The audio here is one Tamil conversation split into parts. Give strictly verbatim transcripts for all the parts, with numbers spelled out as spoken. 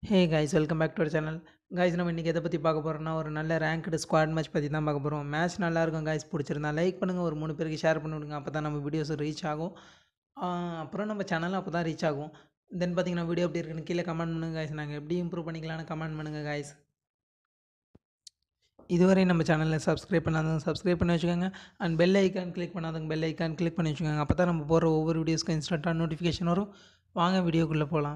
Hey guys welcome back to our channel. Guys நம்ம இன்றைக்கி எதை பற்றி பார்க்க போகிறோம்னா ஒரு நல்ல ரேங்க்டு ஸ்குவாட் மேட்ச் பற்றி தான் பார்க்க போகிறோம். மேட்ச் நல்லாயிருக்கும் கைஸ், பிடிச்சிருந்தா லைக் பண்ணுங்கள், ஒரு மூணு பேருக்கு ஷேர் பண்ணி விடுங்க, அப்போ தான் நம்ம வீடியோஸ் ரீச் ஆகும். அப்புறம் நம்ம சேனலும் அப்போ தான் ரீச் ஆகும். தென் பார்த்தீங்கன்னா வீடியோ எப்படி இருக்குன்னு கீழே கமெண்ட் பண்ணுங்கள் கைஸ். நாங்கள் எப்படி இம்ப்ரூவ் பண்ணிக்கலாம்னு கமெண்ட் பண்ணுங்கள் கைஸ். இதுவரை நம்ம சேனலில் சப்ஸ்கிரைப் பண்ணாதவங்க சப்ஸ்கிரைப் பண்ணி வச்சுக்கோங்க. அண்ட் பெல் ஐக்கான் கிளிக் பண்ணாதவங்க பெல் ஐக்கான் கிளிக் பண்ணி வச்சுக்கோங்க. அப்போ தான் நம்ம போகிற ஒவ்வொரு வீடியோஸ்க்கு இன்ஸ்டண்ட்டாக நோட்டிஃபிகேஷன் வரும். வாங்க வீடியோக்குள்ளே போகலாம்.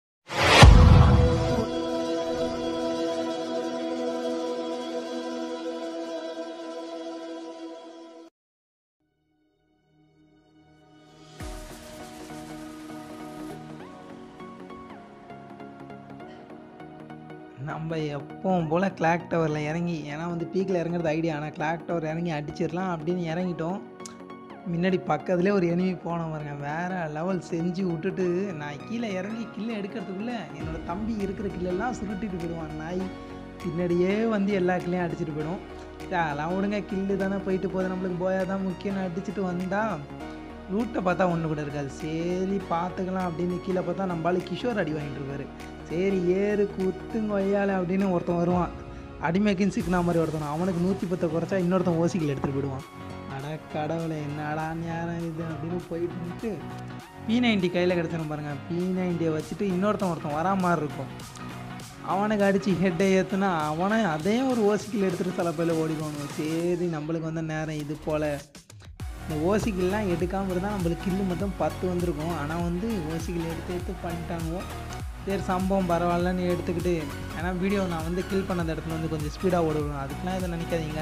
நம்ம எப்பவும் போல் கிளாக் டவரில் இறங்கி, ஏன்னா வந்து பீக்கில் இறங்குறது ஐடியா, ஆனால் கிளாக் டவர் இறங்கி அடிச்சிடலாம் அப்படின்னு இறங்கிட்டோம். முன்னாடி பக்கத்துலேயே ஒரு எனிமி போன பாருங்க, வேறு லெவல் செஞ்சு விட்டுட்டு நான் கீழே இறங்கி கில்லை எடுக்கிறதுக்குள்ளே என்னோடய தம்பி இருக்கிற கில்லெல்லாம் சுருட்டிட்டு போயிடுவான். நாய் பின்னாடியே வந்து எல்லா கில்லையும் அடிச்சுட்டு போயிடும். அதெல்லாம் விடுங்க, கில்லு தானே போயிட்டு போகுது, நம்மளுக்கு போயா தான் முக்கியம்னு அடிச்சுட்டு வந்தால் ரூட்டை பார்த்தா ஒன்று கூட இருக்காது. சரி பார்த்துக்கலாம் அப்படின்னு கீழே பார்த்தா நம்மளால கிஷோர் அடி வாங்கிட்டு இருப்பாரு. சரி ஏறு குத்துங்க ஒய்யால அப்படின்னு ஒருத்தன் வருவான், அடிமைக்குன்னு சிக்கினா மாதிரி ஒருத்தன். அவனுக்கு நூற்றி பத்தை குறைச்சா இன்னொருத்தன் ஓசிக்கில் எடுத்துகிட்டு போயிடுவான். அட கடவுளை என்னடா நேரம் இது அப்படின்னு போயிட்டு பி நைன்டி கையில் கிடச்சிடும் பாருங்கள். பி நைன்டியை வச்சுட்டு இன்னொருத்தன் ஒருத்தன் வரா மாதிரி இருக்கும், அவனுக்கு அடித்து ஹெட்டை ஏற்றுனா அவனை அதே ஒரு ஓசிக்கில் எடுத்துகிட்டு சில பேர் ஓடிக்கணும். சரி நம்மளுக்கு வந்த நேரம் இது போல். இந்த ஓசிக்கில்லாம் எடுக்காமல் இருந்தால் நம்மளுக்கு கில்லு மட்டும் பத்து வந்திருக்கும். ஆனால் வந்து ஓசிக்கில் எடுத்து எடுத்து பண்ணிட்டாங்க. சரி சம்பவம் பரவாயில்லன்னு எடுத்துக்கிட்டு, ஏன்னா வீடியோ நான் வந்து கில் பண்ண இடத்துல வந்து கொஞ்சம் ஸ்பீடாக ஓடுவேன், அதுக்கெலாம் எதுவும் நினைக்காதீங்க.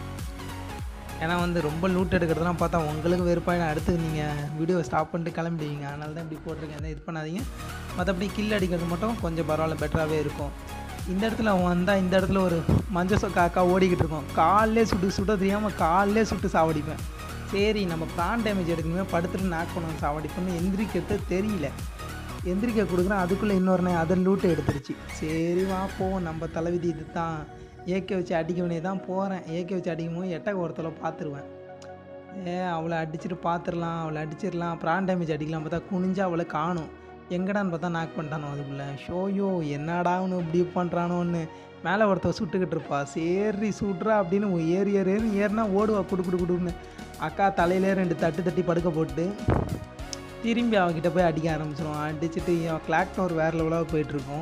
ஏன்னா வந்து ரொம்ப லூட் எடுக்கிறதுலாம் பார்த்தா உங்களுக்கு வெறுப்பாயிடும், அடுத்து நீங்கள் வீடியோ ஸ்டாப் பண்ணிட்டு கிளம்பிடுவீங்க. அதனால தான் இப்படி போட்டிருக்கேன், எதாவது இது பண்ணாதீங்க. மற்றபடி கில் அடிக்கிறது மட்டும் கொஞ்சம் பரவாயில்ல, பெட்டராகவே இருக்கும். இந்த இடத்துல அவன் வந்தால் இந்த இடத்துல ஒரு மஞ்சள் சொக்கா அக்கா ஓடிக்கிட்டு இருக்கோம், காலிலே சுட்டு சுட்ட தெரியாமல் காலிலே சுட்டு சாவடிப்பேன். சரி நம்ம ப்ரான் டேமேஜ் எடுக்கணுமே, படுத்துட்டு நாக் பண்ணுவோம் சாவடிப்பேன்னு எந்திரிக்கிறது தெரியல, எந்திரிக்க கொடுக்குறேன், அதுக்குள்ளே இன்னொரு அதை லூட்டை எடுத்துருச்சு. சரி வா போவோம், நம்ம தலைவிதி இது தான். ஏகே வச்சு அடிக்கவனே தான் போகிறேன். ஏகே வச்சு அடிக்கும் போது எட்டக்க ஒருத்தலை பார்த்துருவேன். ஏ அவளை அடிச்சுட்டு பார்த்துடலாம், அவளை அடிச்சிடலாம், ப்ரான் டேமேஜ் அடிக்கலாம் பார்த்தா குனிஞ்சா அவளை காணும். எங்கடான்னு பார்த்தா நாக் பண்ணிட்டானோ அதுக்குள்ளே. ஷோயோ என்னடான்னு இப்படி பண்ணுறானோன்னு மேலே ஒருத்தர் சுட்டுக்கிட்டு இருப்பா. சரி சுட்றா அப்படின்னு ஏறி ஏறி ஏறி ஏறினா ஓடுவா குடு குடு குடுன்னு. அக்கா தலையிலே ரெண்டு தட்டு தட்டி படுக்க போட்டு திரும்பி அவகிட்ட போய் அடிக்க ஆரம்பிச்சிடும். அடிச்சுட்டு கிளாக் டவர் வேறு லெவலாக போயிட்டுருக்கோம்.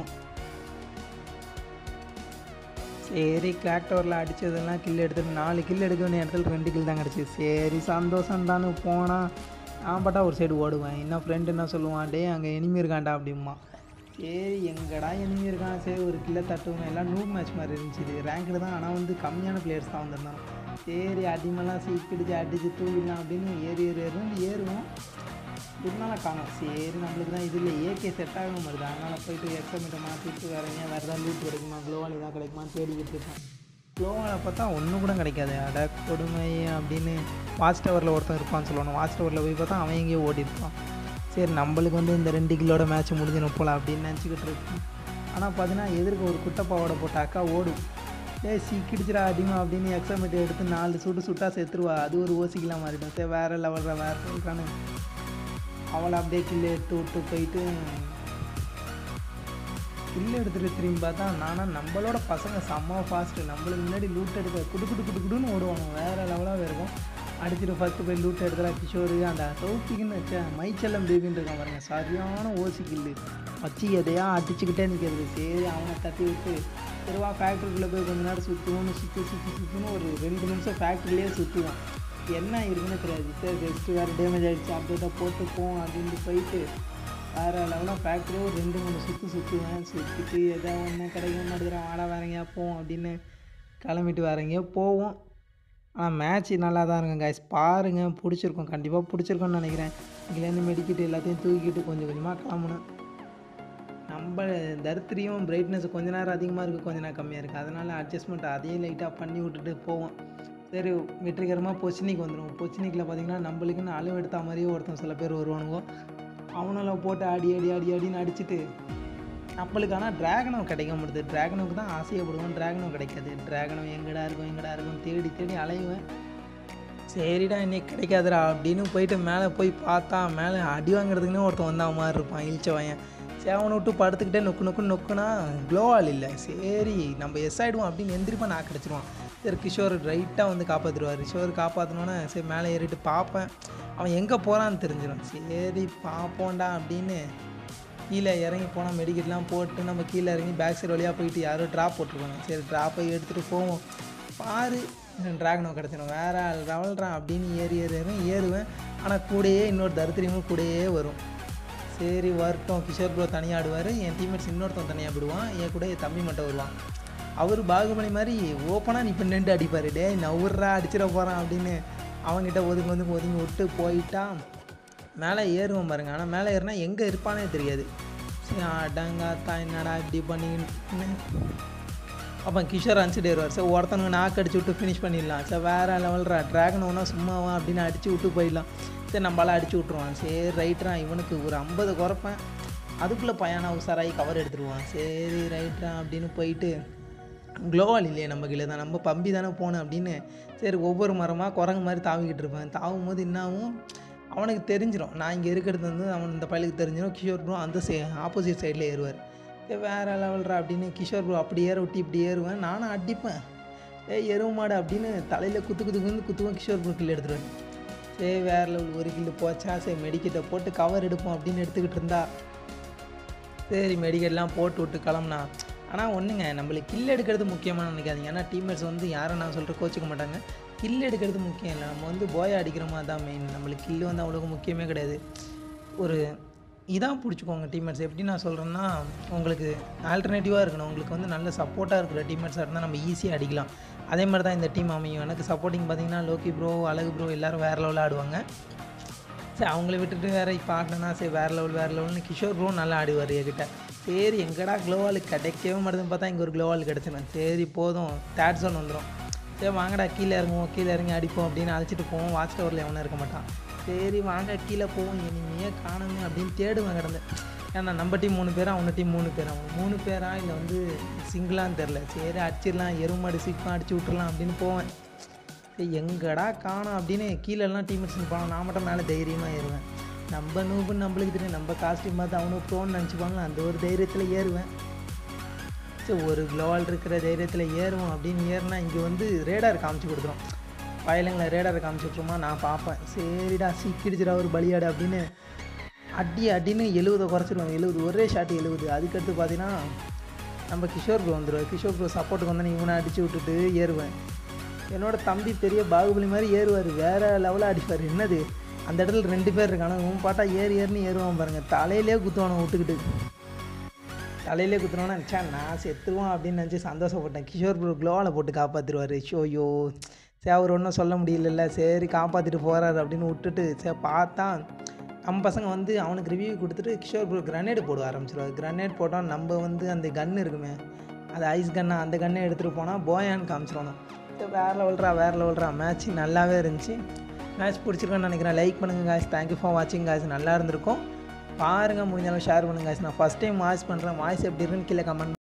சரி கிளாக் டவரில் அடித்ததெல்லாம் கில் எடுத்துட்டு நாலு கில் எடுக்க வேண்டிய இடத்துல ரெண்டு கில் தான் கிடச்சி. சரி சந்தோஷம்தான்னு போனால் நான் பாட்டா ஒரு சைடு ஓடுவேன். இன்னும் ஃப்ரெண்டு என்ன சொல்லுவான், டே அங்கே எனிமி இருக்காண்டா அப்படிமா. சரி எங்கடா எனிமி இருக்கான், சரி ஒரு கில்லை தட்டுவோம். எல்லாம் நூப் மேட்ச் மாதிரி இருந்துச்சு, இது ரேங்க்டு தான், ஆனால் வந்து கம்மியான பிளேயர்ஸ் தான் வந்திருந்தாங்க. சரி அடிமெல்லாம் சீக்கிடிச்சு அடித்து தூவிடலாம் அப்படின்னு ஏறி ஏறி ஏறி ஏறுவோம். இருந்தாலும் காணும். சரி நம்மளுக்கு தான் இதில் ஏகே செட் ஆக மாதிரி, அதனால் போய்ட்டு எக்ஸாமீட்டை மாற்றிட்டு வேறு எங்கேயா வேறு ஏதாவது லூட் கிடைக்குமா, க்ளோவால் இதாக கிடைக்குமா தேடிக்கிட்டு இருக்கேன். க்ளோவால் பார்த்தா ஒன்றும் கூட கிடைக்காது. அட கொடுமை அப்படின்னு வாட்ச் டவரில் ஒருத்தன் இருப்பான்னு சொல்லணும். வாட்ச் டவரில் போய் பார்த்தா அவன் எங்கேயோ ஓடி இருப்பான். சரி நம்மளுக்கு வந்து இந்த ரெண்டு கிலோட மேட்ச் முடிஞ்சிடும் போல அப்படின்னு நினச்சிக்கிட்டு இருக்கேன். ஆனால் பார்த்தீங்கன்னா எதிர்க்க ஒரு குட்டைப்பாவோட போட்ட அக்கா ஓடும். ஏ சீக்கிடிச்சிடா அடிமா அப்படின்னு எக்ஸாமீட்டை எடுத்து நாலு சுட்டு சுட்டா செத்துருவா. அது ஒரு ஓசிக்கலாம் மாறிடும். சரி வேறு லெவலில் வேறு சொல்லிட்டானு அவளை அப்படியே கில்லு எடுத்து விட்டு போயிட்டு கில்லு எடுத்துகிட்டு திரும்பி பார்த்தா நானும் நம்மளோட பசங்க செம்ம ஃபாஸ்ட்டு. நம்மளுக்கு முன்னாடி லூட் எடுக்க குடு குடு குடு குடுன்னு ஓடுவாங்க, வேறு லெவலாகவே இருக்கும். அடிச்சுட்டு ஃபஸ்ட்டு போய் லூட் எடுத்துலாம் கிஷோரு அந்த சௌப்பிக்குன்னு வச்ச மைச்செல்லம் பேபின்னு இருக்கான் பாருங்க, சரியான ஓசி கில்லு வச்சு எதையா அடிச்சுக்கிட்டே நிற்கிறது. சரி அவனை தட்டி விட்டு திருவா ஃபேக்ட்ரிக்குள்ளே போய் கொஞ்ச நேரம் சுற்றுவோன்னு சுற்றி சுற்றி சுற்றின்னு ஒரு ரெண்டு நிமிஷம் ஃபேக்ட்ரிலேயே சுற்றுவோம். என்ன இருக்குன்னு தெரியாது. சரி ஜஸ்ட்டு வேறு டேமேஜ் ஆகிடுச்சு அப்படியே போட்டுப்போம் அப்படின்ட்டு போயிட்டு வேறு லெவலாக ஃபேக்ட்ரியே ஒரு ரெண்டு மூணு சுற்று சுற்றுவேன். சுற்றிட்டு எதோ ஒன்று கிடைக்க மாட்டேங்கிறேன், வாடா வேற எங்கேயா போவோம் அப்படின்னு கிளம்பிட்டு வேற எங்கேயோ போவோம். ஆனால் மேட்ச் நல்லா தான் இருக்கும் கைஸ், பாருங்கள் பிடிச்சிருக்கும், கண்டிப்பாக பிடிச்சிருக்குன்னு நினைக்கிறேன். இதுலேருந்து மெடிக்கிட்டு எல்லாத்தையும் தூக்கிட்டு கொஞ்சம் கொஞ்சமாக கிளம்புனேன். நம்ம தரித்திரியும் பிரைட்னஸ் கொஞ்ச நேரம் அதிகமாக இருக்குது, கொஞ்ச நேரம் கம்மியாக இருக்குது, அதனால் அட்ஜஸ்ட்மெண்ட் அதையும் லைட்டாக பண்ணி விட்டுட்டு போவோம். சரி வெற்றிகரமாக பொச்சினிக்கு வந்துடுவோம். பொச்சினிக்கில் பார்த்திங்கன்னா நம்மளுக்குன்னு அளவு எடுத்த மாதிரியே ஒருத்தன் சில பேர் வருவானுங்க, அவனெல்லாம் போட்டு அடி அடி அடி அடின்னு அடிச்சுட்டு நம்மளுக்கு ஆனால் ட்ராகனோ கிடைக்க முடியுது. ட்ராகனுக்கு தான் ஆசையப்படுவோம், ட்ராகனோ கிடைக்காது. ட்ராகனோ எங்கடா இருக்கும் எங்கடா இருக்கும் தேடி தேடி அலைவேன். சரிடா இன்றைக்கி கிடைக்காதுடா அப்படின்னு போயிட்டு மேலே போய் பார்த்தா மேலே அடி வாங்குறதுக்குன்னே ஒருத்தன் வந்த மாதிரி இருப்பான், இழிச்ச வாயன். சேவனை விட்டு படுத்துக்கிட்டே நொக்கு நொக்குன்னு நொக்குனா க்ளோவால் இல்லை. சரி நம்ம எஸ் ஆகிடுவோம் அப்படின்னு எந்திரிப்பா நான் கிடச்சிருவான். சரி கிஷோர் ரைட்டாக வந்து காப்பாற்றிடுவார். கிஷோர் காப்பாற்றினோன்னே சரி மேலே ஏறிட்டு பார்ப்பேன், அவன் எங்கே போகிறான்னு தெரிஞ்சிடும். சரி பார்ப்போண்டா அப்படின்னு கீழே இறங்கி போனால் மெடிக்கெட்லாம் போட்டு நம்ம கீழே இறங்கி பேக் சைடு வழியாக போயிட்டு யாரோ ட்ராப் போட்டிருப்பாங்க. சரி ட்ராப்பை எடுத்துகிட்டு போவோம், பாரு ட்ராகனோ கிடச்சிடும், வேறு லெவல்றான் அப்படின்னு ஏறி ஏறுவேன் ஏறுவேன் ஆனால் கூடயே இன்னொரு தரித்திரியமும் கூடயே வரும். சரி வரட்டும், கிஷோர் ப்ரோ தனியாக ஆடுவார், என் டீம்மேட்ஸ் இன்னொருத்தன் தனியாக விடுவான், என் கூட என் தம்பி மட்டும் வருவான். அவர் பாகுபலி மாதிரி ஓப்பனாக நீ இப்போ நின்று அடிப்பார், டே நவுறா அடிச்சிட போகிறான் அப்படின்னு அவங்ககிட்ட ஒதுங்கி வந்து ஒதுங்கி விட்டு போயிட்டான். மேலே ஏறுவோம் பாருங்க, ஆனால் மேலே ஏறினா எங்கே இருப்பானே தெரியாது. சரி அடங்காத்தா என்னடா இப்படி பண்ணின்னு அப்போ கிஷோர் அனுப்பிச்சிட்டு ஏறுவார். சார் ஒருத்தனுக்கு நாக்கு அடிச்சு விட்டு ஃபினிஷ் பண்ணிடலாம். சார் வேறு லெவல்ரா ட்ராகன் ஒன்றா சும்மாவா அப்படின்னு அடித்து விட்டு போயிடலாம். சரி நம்மளால் அடிச்சு விட்ருவான். சரி ரைட்ரா இவனுக்கு ஒரு ஐம்பது குறைப்பேன், அதுக்குள்ளே பையனா உசாராகி கவர் எடுத்துருவான். சரி ரைட்ரா அப்படின்னு போயிட்டு க்ளோவால் இல்லையே நம்ம கீழே தான், நம்ம பம்பி தானே போகணும் அப்படின்னு சரி ஒவ்வொரு மரமாக குரங்கு மாதிரி தாவிக்கிட்டு இருப்பேன். தாவும் போது என்னாகும் அவனுக்கு தெரிஞ்சிடும், நான் இங்கே இருக்கிறது வந்து அவன் இந்த பையலுக்கு தெரிஞ்சிடும். கிஷோர் ப்ரோ அந்த சே ஆப்போசிட் சைடில் ஏறுவார். சரி வேறு லெவல்ரா அப்படின்னு கிஷோர் ப்ரோ அப்படி ஏற விட்டு இப்படி ஏறுவேன், நானும் அடிப்பேன். ஏ எருவு மாடு அப்படின்னு தலையில் குத்து குத்து குந்து குத்துவேன். கிஷோர் ப்ரோ கில் எடுத்துருவேன். சரி வேறு லெவல் ஒரு கில்லு போச்சா, சரி மெடிக்கெட்டை போட்டு கவர் எடுப்போம் அப்படின்னு எடுத்துக்கிட்டு இருந்தா சரி மெடிக்கெட்லாம் போட்டு விட்டு கிளம்புனா. ஆனால் ஒன்றுங்க, நம்மளுக்கு கில் எடுக்கிறது முக்கியமாக நினைக்காதீங்க. ஏன்னா டீம்மேட்ஸ் வந்து யாரை நான் சொல்கிற கோச்சிக்க மாட்டாங்க. கில் எடுக்கிறது முக்கியம் இல்லை, நம்ம வந்து போயா அடிக்கிற மாதிரி தான் மெயின். நம்மளுக்கு கில்லு வந்து அவ்வளோக்கு முக்கியமே கிடையாது. ஒரு இதான் பிடிச்சிக்கோங்க டீம்மேட்ஸ். எப்படி நான் சொல்கிறேன்னா, உங்களுக்கு ஆல்டர்னேட்டிவாக இருக்கணும், உங்களுக்கு வந்து நல்ல சப்போர்ட்டாக இருக்கிற டீம்மேட்ஸாக இருந்தால் நம்ம ஈஸியாக அடிக்கலாம். அதே மாதிரி தான் இந்த டீம் அமையும். எனக்கு சப்போர்ட்டிங் பார்த்தீங்கன்னா லோக்கி ப்ரோ, அழகு ப்ரோ எல்லோரும் வேறு லெவலில் ஆடுவாங்க. சரி அவங்கள விட்டுட்டு வேறு இப்போ ஆடினா சரி வேறு லெவல் வேறு லெவல்னு கிஷோர் ப்ரோ நல்லா ஆடுவார் என்கிட்ட. சரி எங்கடா க்ளோவால் கிடைக்கவே மாட்டேதுன்னு பார்த்தா இங்கே ஒரு க்ளோவால் கிடச்சிடும். சரி போதும் தேர்ட் ஜோன் வந்துடும். சரி வாங்கடா கீழே இறங்குவோம், கீழே இறங்கி அடிப்போம் அப்படின்னு அழைச்சிட்டு போவோம். வாட்ச் டவரில் எவனும் இருக்க மாட்டான். சரி வாங்க கீழே போவோம், இனிமையே காணுமே அப்படின்னு தேடுவேன் கிடந்தேன். ஏன்னா நம்ம டீம் மூணு பேரா, அவங்க டீம் மூணு பேரா, அவங்க மூணு பேரா இல்லை வந்து சிங்கிளான்னு தெரில. சரி அடிச்சிடலாம், எருமாடு சீக்கிரம் அடிச்சு விட்டுறலாம் அப்படின்னு போவேன். சரி எங்கடா காணும் அப்படின்னு கீழெல்லாம் டீம்மேட்ஸ் நிற்பாங்க, நான் மட்டும் மேலே தைரியமாக ஏறுவேன். நம்ம நூபுன்னு நம்மளுக்கு தெரியும், நம்ம காஸ்ட்யூம் பார்த்து அவனும் ப்ரோன்னு நினச்சிப்பாங்களா, அந்த ஒரு தைரியத்தில் ஏறுவேன். சரி ஒரு க்ளோவால் இருக்கிற தைரியத்தில் ஏறுவோம் அப்படின்னு ஏறினா இங்கே வந்து ரேடார் காமிச்சு கொடுத்துரும். வயலுங்களை ரேடாரை காமிச்சு விட்ருமா, நான் பார்ப்பேன். சரிடா சீக்கிடிச்சிடா ஒரு பலியாடு அப்படின்னு அடி அடின்னு எழுபதை குறைச்சிடுவோம். எழுபது ஒரே ஷாட்டு எழுபது. அதுக்கடுத்து பார்த்தீங்கன்னா நம்ம கிஷோர் ப்ரோ வந்துடுவார். கிஷோர் ப்ரோ சப்போர்ட்டுக்கு வந்தால் இவனை அடித்து விட்டுட்டு ஏறுவேன். என்னோட தம்பி பெரிய பாகுபலி மாதிரி ஏறுவார், வேறு லெவலாக அடிப்பார். என்னது அந்த இடத்துல ரெண்டு பேர் இருக்கானு உன் பாட்டா ஏறி ஏறின்னு ஏறுவான் பாருங்கள். தலையிலே குத்துவானு விட்டுக்கிட்டு தலையிலே குத்துனோன்னு நினச்சேன் நான் செத்துருவான் அப்படின்னு நினச்சி சந்தோஷப்பட்டேன். கிஷோர் ப்ரோ க்ளோவால் போட்டு காப்பாற்றிடுவார். ஷோயோ சரி அவர் ஒன்றும் சொல்ல முடியல, சரி காப்பாற்றிட்டு போகிறாரு அப்படின்னு விட்டுட்டு சரி பார்த்தா நம்ம பசங்க வந்து அவனுக்கு ரிவ்யூ கொடுத்துட்டு கிஷோர் ப்ரோ கிரனேடு போட ஆரம்பிச்சிடுவார். கிரனேட் போட்டால் நம்ம வந்து அந்த கன்று இருக்குமே, அது ஐஸ் கன்னா, அந்த கன்னை எடுத்துகிட்டு போனால் போயான்னு காமிச்சிடணும். சரி வேறு லெவல்ரா வேறு லெவல்ரா மேட்ச் நல்லாவே இருந்துச்சு. மேட்ச் பிடிச்சிருக்கேன்னு நினைக்கிறேன். லைக் பண்ணுங்கள் காய்ஸ், தேங்க்யூ ஃபார் வாட்சிங் காய்ஸ். நல்லா இருந்திருக்கும், பாருங்கள், முடிஞ்சாலும் ஷேர் பண்ணுங்கள் காய்ஸ். நான் ஃபஸ்ட் டைம் வாய்ஸ் பண்ணுறேன், வாய்ஸ் எப்படி இருக்குன்னு கீழே கமெண்ட்